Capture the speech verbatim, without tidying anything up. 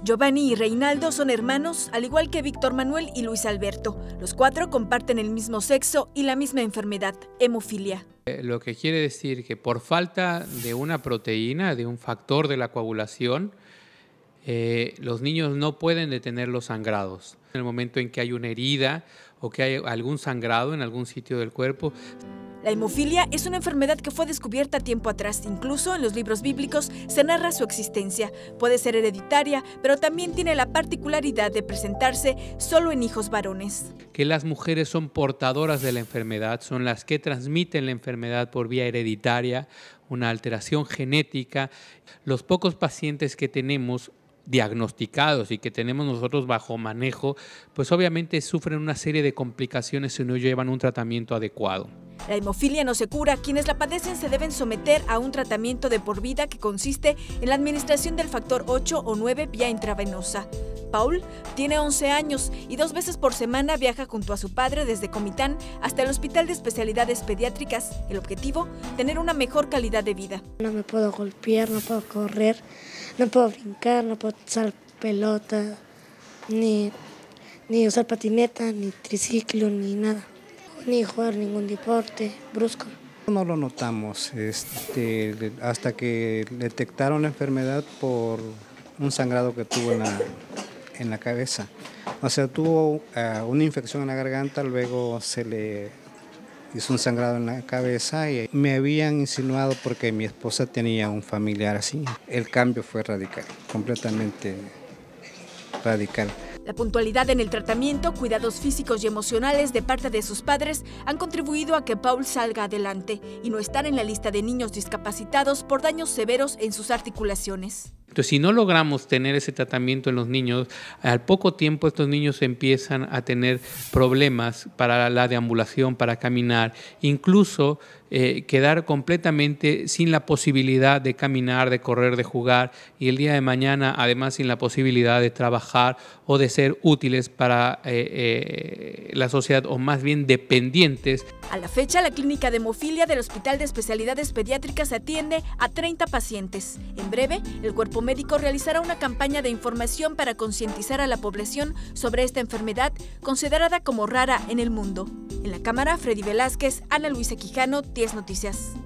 Giovanni y Reinaldo son hermanos, al igual que Víctor Manuel y Luis Alberto. Los cuatro comparten el mismo sexo y la misma enfermedad, hemofilia. Lo que quiere decir que por falta de una proteína, de un factor de la coagulación, eh, los niños no pueden detener los sangrados. En el momento en que hay una herida o que hay algún sangrado en algún sitio del cuerpo. La hemofilia es una enfermedad que fue descubierta tiempo atrás. Incluso en los libros bíblicos se narra su existencia. Puede ser hereditaria, pero también tiene la particularidad de presentarse solo en hijos varones. Que las mujeres son portadoras de la enfermedad, son las que transmiten la enfermedad por vía hereditaria, una alteración genética. Los pocos pacientes que tenemos diagnosticados y que tenemos nosotros bajo manejo, pues obviamente sufren una serie de complicaciones si no llevan un tratamiento adecuado. La hemofilia no se cura. Quienes la padecen se deben someter a un tratamiento de por vida que consiste en la administración del factor ocho o nueve vía intravenosa. Paul tiene once años y dos veces por semana viaja junto a su padre desde Comitán hasta el Hospital de Especialidades Pediátricas. El objetivo, tener una mejor calidad de vida. No me puedo golpear, no puedo correr, no puedo brincar, no puedo usar pelota, ni, ni usar patineta, ni triciclo, ni nada. Ni jugar ningún deporte brusco. No lo notamos este, hasta que detectaron la enfermedad por un sangrado que tuvo en la, en la cabeza. O sea, tuvo uh, una infección en la garganta, luego se le hizo un sangrado en la cabeza y me habían insinuado porque mi esposa tenía un familiar así. El cambio fue radical, completamente radical. La puntualidad en el tratamiento, cuidados físicos y emocionales de parte de sus padres han contribuido a que Paul salga adelante y no estar en la lista de niños discapacitados por daños severos en sus articulaciones. Entonces, si no logramos tener ese tratamiento en los niños, al poco tiempo estos niños empiezan a tener problemas para la deambulación, para caminar, incluso eh, quedar completamente sin la posibilidad de caminar, de correr, de jugar, y el día de mañana además sin la posibilidad de trabajar o de ser útiles para eh, eh, la sociedad, o más bien dependientes. A la fecha, la clínica de hemofilia del Hospital de Especialidades Pediátricas atiende a treinta pacientes. En breve, el cuerpo médico realizará una campaña de información para concientizar a la población sobre esta enfermedad considerada como rara en el mundo. En la cámara, Freddy Velázquez, Ana Luisa Quijano, diez Noticias.